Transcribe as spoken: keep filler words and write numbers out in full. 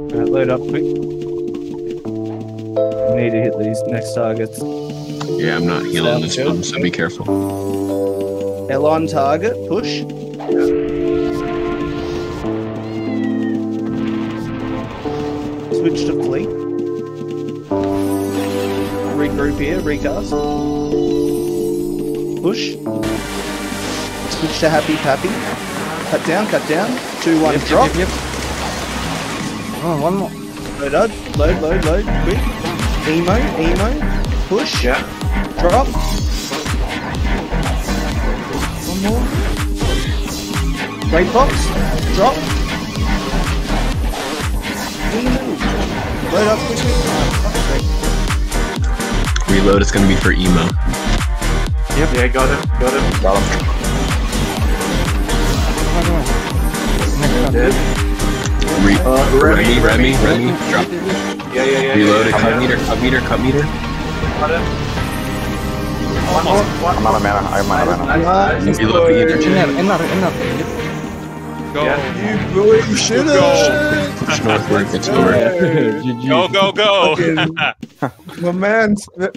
Right, load up quick. We need to hit these next targets. Yeah, I'm not healing this one, so be careful. L on target, push. Switch to fleet. Regroup here, recast. Push. Switch to happy, happy. Cut down, cut down. Two, one, Yep, drop. yep, yep, yep. Oh, one more. Load, load, load, load, load, quick. Emo, emo. Push. Yeah. Drop. One more. Great box. Drop. Emo. Load up quickly. Reload is gonna be for emo. Yep. Yeah, got it. Got it. Got him. Next one. Dead. Re Uh, Remy, Remy, Remy, drop. Yeah, yeah, yeah. Reload it, yeah, cut yeah. meter, cut meter, cut meter. Got it. One more. One I'm out of mana. I'm out of mana. Nice. Reload the Enough, energy. enough, enough. Go. Yeah. You boy, you should Go. Push northward, gets north. Go, go, go. My man,